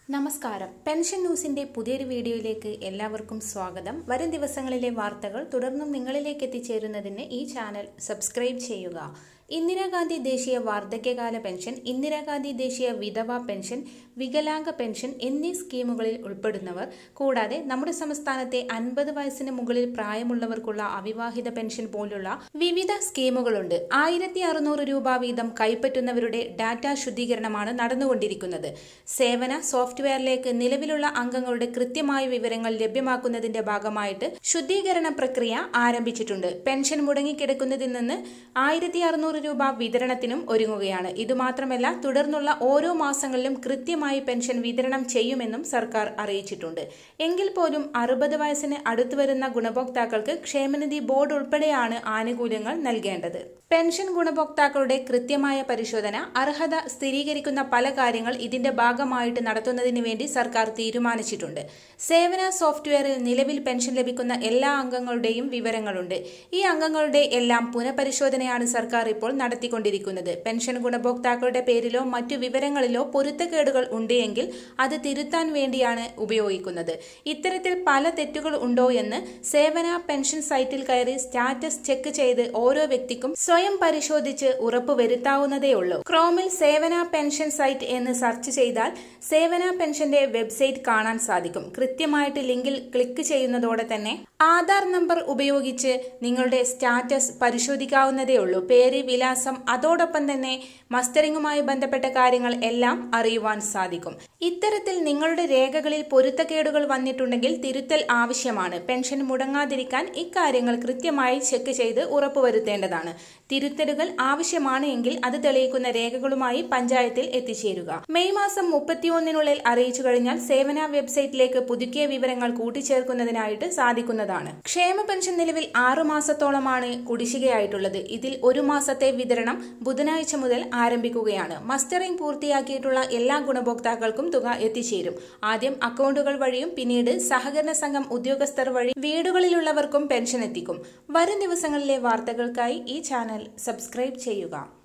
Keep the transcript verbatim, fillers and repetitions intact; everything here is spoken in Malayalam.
നമസ്കാരം. പെൻഷൻ ന്യൂസിന്റെ പുതിയൊരു വീഡിയോയിലേക്ക് എല്ലാവർക്കും സ്വാഗതം. വരും ദിവസങ്ങളിലെ വാർത്തകൾ തുടർന്നും നിങ്ങളിലേക്ക് എത്തിച്ചേരുന്നതിന് ഈ ചാനൽ സബ്സ്ക്രൈബ് ചെയ്യുക. ഇന്ദിരാഗാന്ധി ദേശീയ വാർദ്ധക്യകാല പെൻഷൻ, ഇന്ദിരാഗാന്ധി ദേശീയ വിധവ പെൻഷൻ, വികലാംഗ പെൻഷൻ എന്നീ സ്കീമുകളിൽ ഉൾപ്പെടുന്നവർ, കൂടാതെ നമ്മുടെ സംസ്ഥാനത്തെ അൻപത് വയസ്സിന് മുകളിൽ പ്രായമുള്ളവർക്കുള്ള അവിവാഹിത പെൻഷൻ പോലുള്ള വിവിധ സ്കീമുകളുണ്ട്. ആയിരത്തി അറുന്നൂറ് രൂപ വീതം കൈപ്പറ്റുന്നവരുടെ ഡാറ്റ ശുദ്ധീകരണമാണ് നടന്നുകൊണ്ടിരിക്കുന്നത്. സേവന സോഫ്റ്റ്വെയറിലേക്ക് നിലവിലുള്ള അംഗങ്ങളുടെ കൃത്യമായ വിവരങ്ങൾ ലഭ്യമാക്കുന്നതിന്റെ ഭാഗമായിട്ട് ശുദ്ധീകരണ പ്രക്രിയ ആരംഭിച്ചിട്ടുണ്ട്. പെൻഷൻ മുടങ്ങിക്കിടക്കുന്നതിൽ നിന്ന് ആയിരത്തി അറുന്നൂറ് രൂപ വിതരണത്തിനും ഒരുങ്ങുകയാണ്. ഇതുമാത്രമല്ല, തുടർന്നുള്ള ഓരോ മാസങ്ങളിലും കൃത്യമായി പെൻഷൻ വിതരണം ചെയ്യുമെന്നും സർക്കാർ അറിയിച്ചിട്ടുണ്ട്. എങ്കിൽ പോലും അറുപത് വയസ്സിന് അടുത്തുവരുന്ന ഗുണഭോക്താക്കൾക്ക് ക്ഷേമനിധി ബോർഡ് ഉൾപ്പെടെയാണ് ആനുകൂല്യങ്ങൾ നൽകേണ്ടത്. പെൻഷൻ ഗുണഭോക്താക്കളുടെ കൃത്യമായ പരിശോധന, അർഹത സ്ഥിരീകരിക്കുന്ന പല കാര്യങ്ങൾ ഇതിന്റെ ഭാഗമായിട്ട് നടത്തുന്നതിന് വേണ്ടി സർക്കാർ തീരുമാനിച്ചിട്ടുണ്ട്. സേവന സോഫ്റ്റ്വെയറിൽ നിലവിൽ പെൻഷൻ ലഭിക്കുന്ന എല്ലാ അംഗങ്ങളുടെയും വിവരങ്ങളുണ്ട്. ഈ അംഗങ്ങളുടെ എല്ലാം പുനഃപരിശോധനയാണ് സർക്കാർ ഇപ്പോൾ നടത്തിക്കൊണ്ടിരിക്കുന്നത്. പെൻഷൻ ഗുണഭോക്താക്കളുടെ പേരിലോ മറ്റു വിവരങ്ങളിലോ പൊരുത്തക്കേടുകൾ ഉണ്ടെങ്കിൽ അത് തിരുത്താൻ വേണ്ടിയാണ് ഉപയോഗിക്കുന്നത്. ഇത്തരത്തിൽ പല തെറ്റുകൾ ഉണ്ടോ എന്ന് സേവന പെൻഷൻ സൈറ്റിൽ കയറി സ്റ്റാറ്റസ് ചെക്ക് ചെയ്ത് ഓരോ വ്യക്തിക്കും സ്വയം പരിശോധിച്ച് ഉറപ്പുവരുത്താവുന്നതേ ഉള്ളൂ. ക്രോമിൽ സേവന പെൻഷൻ സൈറ്റ് എന്ന് സെർച്ച് ചെയ്താൽ സേവന പെൻഷന്റെ വെബ്സൈറ്റ് കാണാൻ സാധിക്കും. കൃത്യമായിട്ട് ലിങ്കിൽ ക്ലിക്ക് ചെയ്യുന്നതോടെ തന്നെ ആധാർ നമ്പർ ഉപയോഗിച്ച് നിങ്ങളുടെ സ്റ്റാറ്റസ് പരിശോധിക്കാവുന്നതേ ഉള്ളൂ. പേര്, വിലാസം, അതോടൊപ്പം തന്നെ മസ്റ്ററിംഗുമായി ബന്ധപ്പെട്ട കാര്യങ്ങൾ എല്ലാം അറിയുവാൻ സാധിക്കും. ഇത്തരത്തിൽ നിങ്ങളുടെ രേഖകളിൽ പൊരുത്തക്കേടുകൾ വന്നിട്ടുണ്ടെങ്കിൽ തിരുത്തൽ ആവശ്യമാണ്. പെൻഷൻ മുടങ്ങാതിരിക്കാൻ ഇക്കാര്യങ്ങൾ കൃത്യമായി ചെക്ക് ചെയ്ത് ഉറപ്പുവരുത്തേണ്ടതാണ്. തിരുത്തലുകൾ ആവശ്യമാണ് എങ്കിൽ അത് തെളിയിക്കുന്ന രേഖകളുമായി പഞ്ചായത്തിൽ എത്തിച്ചേരുക. മെയ് മാസം മുപ്പത്തിയൊന്നിനുള്ളിൽ അറിയിച്ചു കഴിഞ്ഞാൽ സേവന വെബ്സൈറ്റിലേക്ക് പുതുക്കിയ വിവരങ്ങൾ കൂട്ടിച്ചേർക്കുന്നതിനായിട്ട് സാധിക്കുന്നതാണ്. ക്ഷേമ പെൻഷൻ നിലവിൽ ആറു മാസത്തോളമാണ് കുടിശ്ശികയായിട്ടുള്ളത്. ഇതിൽ ഒരു മാസത്തെ വിതരണം ബുധനാഴ്ച മുതൽ ആരംഭിക്കുകയാണ്. മസ്റ്ററിംഗ് പൂർത്തിയാക്കിയിട്ടുള്ള എല്ലാ ഗുണഭോക്താക്കൾക്കും തുക എത്തിച്ചേരും. ആദ്യം അക്കൗണ്ടുകൾ വഴിയും പിന്നീട് സഹകരണ സംഘം ഉദ്യോഗസ്ഥർ വഴി വീടുകളിലുള്ളവർക്കും പെൻഷൻ എത്തിക്കും. വരും ദിവസങ്ങളിലെ വാർത്തകൾക്കായി ഈ ചാനൽ സബ്സ്ക്രൈബ് ചെയ്യുക.